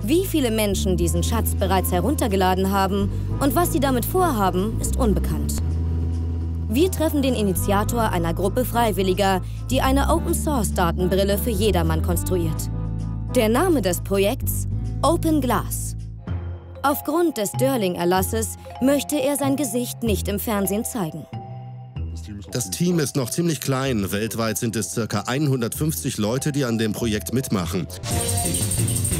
Wie viele Menschen diesen Schatz bereits heruntergeladen haben und was sie damit vorhaben, ist unbekannt. Wir treffen den Initiator einer Gruppe Freiwilliger, die eine Open-Source-Datenbrille für jedermann konstruiert. Der Name des Projekts: Open Glass. Aufgrund des Sterling-Erlasses möchte er sein Gesicht nicht im Fernsehen zeigen. Das Team ist noch ziemlich klein. Weltweit sind es ca. 150 Leute, die an dem Projekt mitmachen.